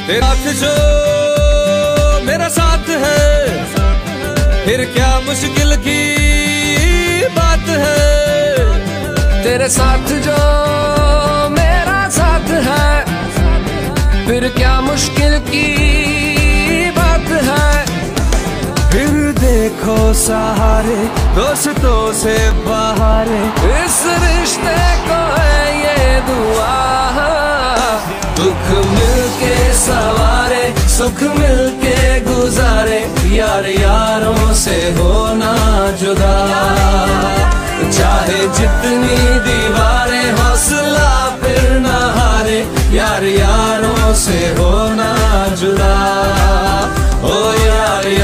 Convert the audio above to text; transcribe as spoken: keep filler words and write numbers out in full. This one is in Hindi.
तेरा साथ जो मेरा साथ है, फिर क्या मुश्किल की बात है। तेरे साथ जो मेरा साथ है, फिर क्या मुश्किल की बात है। फिर देखो सहारे दोस्तों से बहारे, इस रिश्ते को है ये दुआ। दुख मिलके सवारे, सुख मिलके गुजारे, यार यारों से होना जुदा। चाहे जितनी दीवारें हौसला फिर न हारे, यार यारों से होना जुदा। ओ यार